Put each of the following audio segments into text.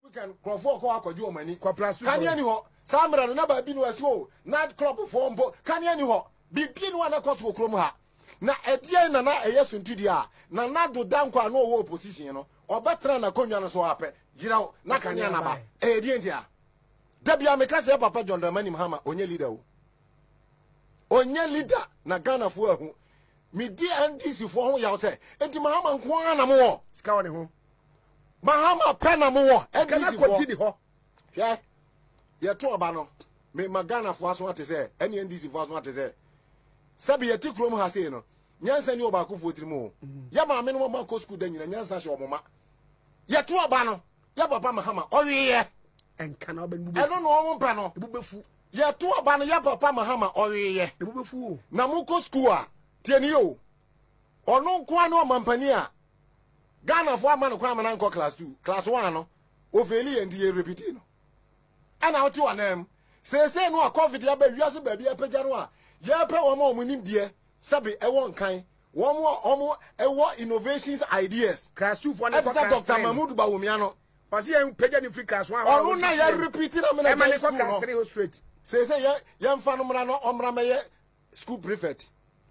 Can Crawford call your money, can you know? Samra no never been was you, night club form, can you know? Be pin one across Kromha. Na Etienne and I, yes, into the na not do down qua no opposition, you know, or better than a conyan so happy, you know, Nakanyana, Edientia. Debia Mekasa Papa John Dramani Mahama, onye leader. Onye leader, Nagana for who. Me dear NDC for whom you say, and to Mahama Kwana more, scouting home. Mahama Penamo, and can I continue ho? Yeah, you're too abano. Me Magana for us what to say, any NDC for us what to say. Sabi a tick room has said, no, Yansan you about for Trimo. Yama minimum Marco school then and Yansan show mama. You're too abano, Yabba Mahama, oh yeah, and cannot be moved. I don't know one panel, the bubble. You're too abano, Yabba Mahama, oh yeah, the bubble. Namuko school, Tienio, or no Quano Mampania. Ghana for man of class 2, class 1, Ophelia and the Repetino. And out to an M. Say no coffee, yabe, baby, a pejanoa. Yape or more winning dear, Sabi, a one kind, one more, a war innovations ideas. Class 2 for Dr. Mahmoud Baumiano. Was he in Pejan free class 1? Oh, no, I repeated a minute straight. Say, young Fanomrano, Omramaye, school prefect.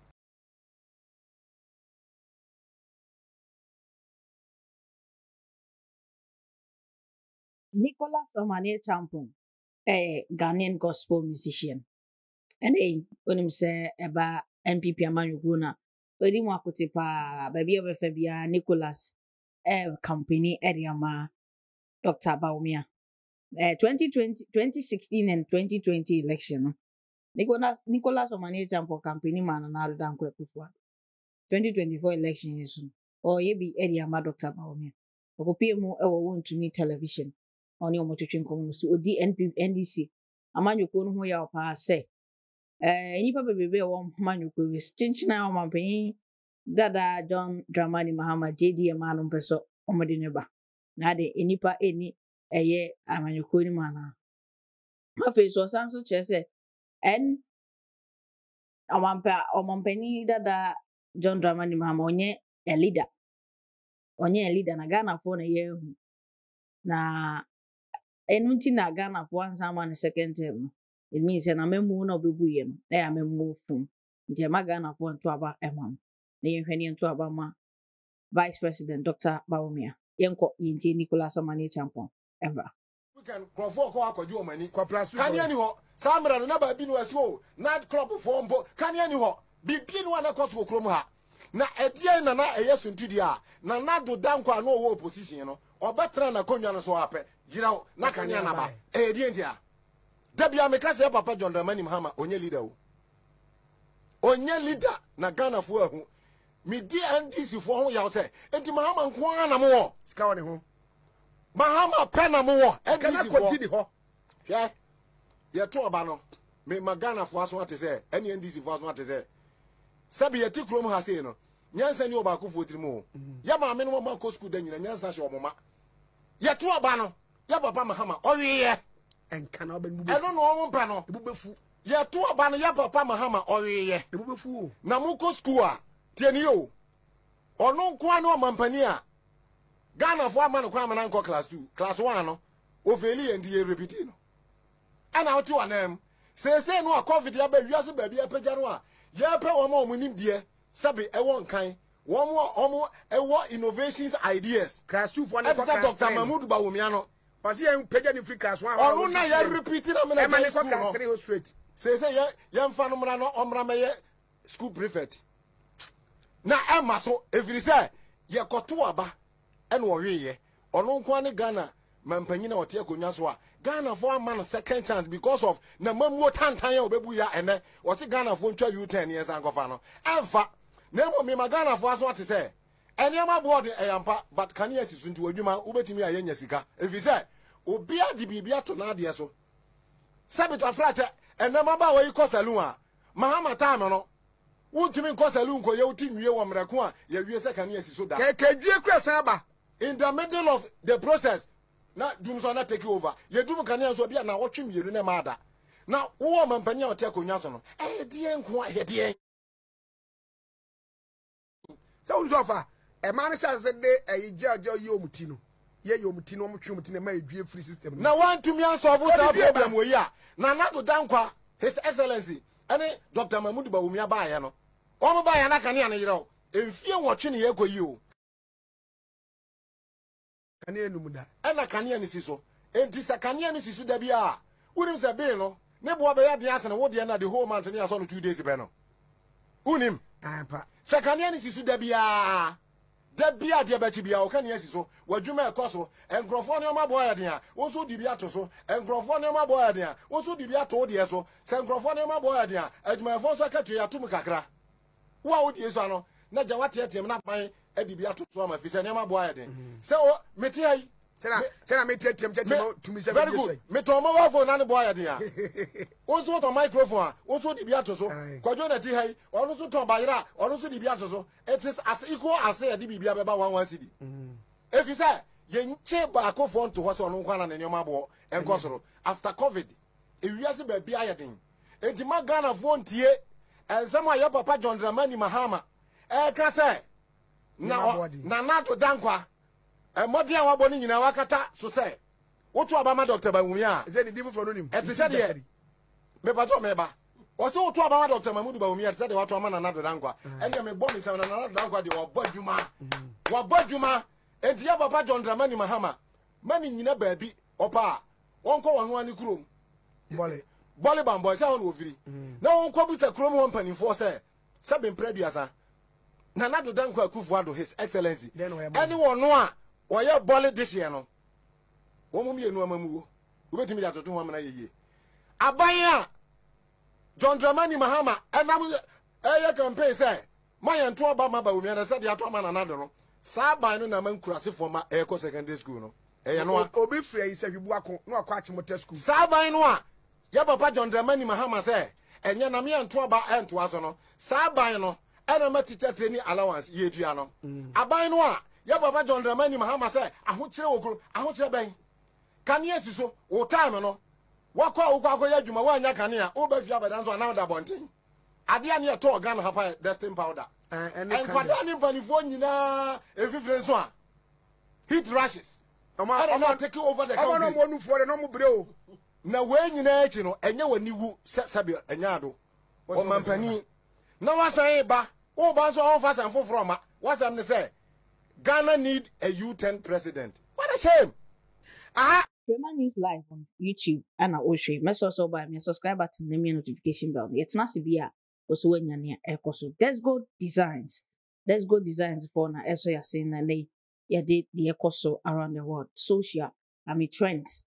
Nicholas Omane Champon, a Ghanaian gospel musician. And when him say about MPP Amanyuguna, when him wakutepa, baby of Fabia Nicholas, company Ediama, Dr. Baumia. 2016 and 2020 election. Nicholas Omane Champon company man and all down quick before 2024 election is soon. Or ye be Ediama Dr. Baumia. Okopimo ewo to me television. On your motor community or NDC. A man you couldn't hear pa say. Any papa baby or man you could stinch now, my pain. Dada John Dramani Mahama JD a malum peso or Madineba. Nade any pa any a year a man you couldn't mana. My face was answered, say, and a one pa or Mompany Dada John Dramani Mahama onye a leader. Onye a leader na Ghana for a year. Na Enunti na Ghana for one someone second term. It means an amemu no bebuyen. They are move from Ghana for one to about Emma. The Infanian to Abama Vice President Dr. Baumia. Yanko Yinti Nicholas Omane Champon. Ever. We can Crawford call your money, can you know? Samra never been was you, night club form, can you know? Be pin one across Kromha. Na Etienne na yes into the na not do down kwa no opposition, you know, or better than a conyan so happy. You know, Nakanyana ba. Dientia. Debia Mekasa Papa John Dramani Mahama, onye leader. Onye leader, na Ghana for who. Me dear NDC for whom you say, and Mahama Kwana more. Scouting home. Mahama Penna more. And can I continue ho? Yeah. You're too abano. Me Magana for us what to say. Any NDC for us what to say. Sabi a tick room has said no. Nyansa ni obaku for 3 more. Yama minimum Marco school then Nyansa show mama. You're too abano. Yaba Mahama, oh yeah, and cannot be moved. I don't know one panel, the bubu. You're too abano Yaba Mahama, oh yeah, the bubu. Namuko school, Tienio, or no Quano Mampania. Ghana for man of Quaman Uncle class 2, class 1, Ophelia and the Repetino. And out to an M. Say no coffee, Yabba, baby, a pejanoa. Yapa or more winning dear, Sabi, a one kind. One more, a war innovations ideas. Class 2 for Dr. Mahmoud Baumiano. Was he in Pejan free class 1? Oh, no, I repeated a minute straight. Say, young Fanomrano Omramaye, school prefect. Now, Emma, so if you say, Yakotuaba, and Warrior, or no Kwane Ghana, Mampanina or Tiakunyaswa, Ghana for a man second chance because of Namamu Tantaya Bebuya and was it Ghana for 10 years, Uncle Fano. And for Nemo me Magana for us what to say. And Yama board a yampa, but can you see into a Juma Ubetimi a Yesica? If you say, Obia di Bibia to Nadia so. Sabita Frata, and Namaba where you call Salua. Mahama Tamano. Would to me call Salunco, your team, you want Rakua, your second year so that. In the middle of the process, not Doomsona take over. You do Canadians will be now watching you in a mother. Now, woman Panya or Taco Yasono. Eh, dear, quiet, so far, a man shall say, a judge or you mutino. ye yomti no mo twomti na ma edue free system na want to me solve that problem we ya na do dankwa his excellency any Dr. Mahmoud Bawumia ba ya no o mo ba ya na kane ya no yero emfie nwotwe ne yekoyi o kane enum da na kane ya ne si so enti sa kane ya ne si so da bia unim se be no ne bo ba ya de ase ne wo de na the whole month ne aso no 2 days be no unim ampa sa kane ya ne si so da bia de ba chi bia o kane ya si so wadwuma ekoso enkrofo ne o ma bo ya de a wo so di bia to so enkrofo ne o ma bo ya de a wo so di bia to de so se enkrofo ne o ma bo ya de a adwuma fo so ka twa atum kakra wo wo di so ano na ja wate atem na pan adi bia to so ma fi se ne ma bo ya de se o meti ai Sena me tiam to me 7 very good. Me to mobile phone na ne boy dia. Also to microphone, also di bia to so. Kwajo na ti hai, onu so to bayira, onu so di bia to so. It is as equal as say di bia beba 11 cedi. If you say ye nche ba ko phone to ho so onu kwana na nyoma bo enkosoro. After COVID, e wiase ba bia ya den. Enti magana phone tie, ensama ya papa John Dramani Mahama. Ka say na to dankwa. Modi an wabo ni nyina wakata so say wotu abama Dr. Bawumia is any different from him e te say de me pato me ba o se wotu abama Dr. Mahmoud Bawumia te say de watu amana na dankwa ende me bo mi say na dankwa de wo badwuma enti ya papa John Dramani Mahama mani nyina baabi opa wonko wonu ani kurom bole bamboy say won ofiri na wonko bu say kurom won panifo say sabin preduasa na dankwa Akufo-Addo his excellency anyone no a oye bole this year no wo mum ye no amamu wo betimi da toto ho amana yeye abaya John Dramani Mahama enam campaign say mayen to oba ma Bawumia na say de ato amana na do no sa ban no na man kurase forma eko secondary school no no obi free say hwibu akọ no akọ achimota school sa ban no a ya papa John Dramani Mahama say enye na me ento oba ento aso no sa ban no ena ma teacher training allowance ye dua no aban no a ya baba John Dramani Mahama say ahokire wokro ahokire ben kane asiso o time no wakwa ya dwuma wanya kane a o ba fi abadan so na da bonten ade ane to Ghana hapa destin powder en kwada ni panifo nyina efifire so a heat rashes oma take over the country oma no mo nufu no mo bre o na we nyina echi no enye wani wu sabi enya ado o mampani na wasan ba o ba so on fast and foforo ma wasam ne say Ghana need a U10 president. What a shame. Rema News Live on YouTube and Oshe. Mess also by me subscribe button and me notification bell. It's not to be also when you're near Ecoso. Let's go designs. Let's go designs for na eso ya saying and they did the Ecoso around the world. Social, trends.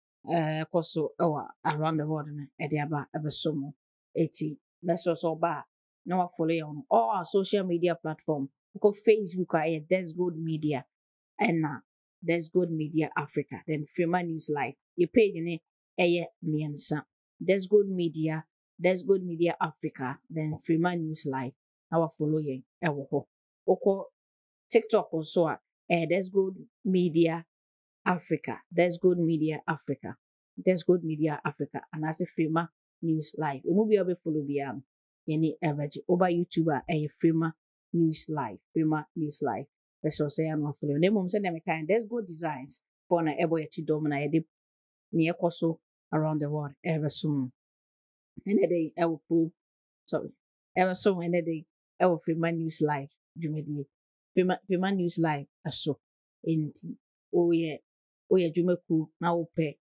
Ecoso around the world and Ediaba Ebesomo 80. Let's also by now follow you on all our social media platform. Go Facebook There's Good Media and There's Good Media Africa. Then Rema News Live. Your page in miensa. There's Good Media Africa. Then Rema News Live. Now follow you. Oko TikTok also. There's Good Media Africa. There's Good Media Africa. There's Good Media Africa. And as a Rema News Live. You will be able to follow me. Any average over YouTuber Rema News Live. Let's say I'm not following. Name say them kind. There's good designs for na ebo ya chidomina yedi near koso around the world ever soon. And a day I will prove ever soon and a day I will Rema News Live. Rema News Live aso. In Jumeku now pay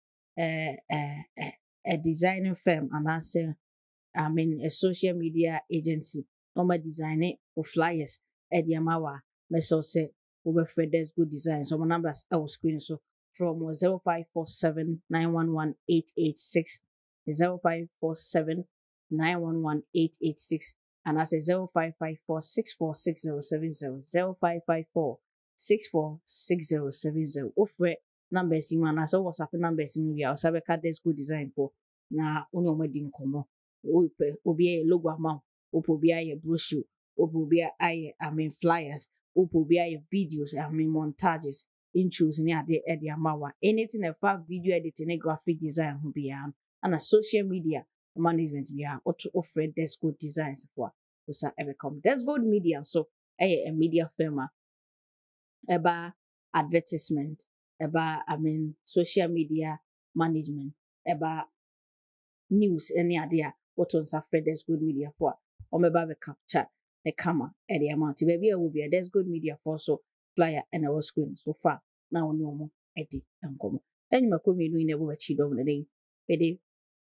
a designing firm and answer a social media agency. Normal design it for flyers at the Amawa. Let's also say over There's Good Design. So my numbers I was screen so from 0547 911 886 0547 911 886 and I say 0554 646070 0554 646070. Offer numbers in man as WhatsApp numbers in we are There's Good Design for na only wedding komo. Obi logo amount. Opo bi aye brochure, opo bi aye flyers, opo bi aye videos, montages, intros ni ade amawa. Anything a far video editing, a graphic design who be and a social media management be offer There's Good Designs for who's ever come. There's Good Media, so a media firm eba advertisement, about social media management, about news any idea what on There's Good Media for or maybe capture the camera at the amount baby will be a There's Good Media for so flyer and our screen so far now no more edit and come then you come in never achieve on the day the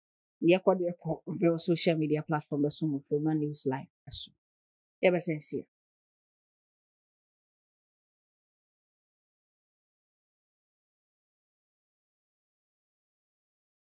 social media platform the sum of news live as ever since here.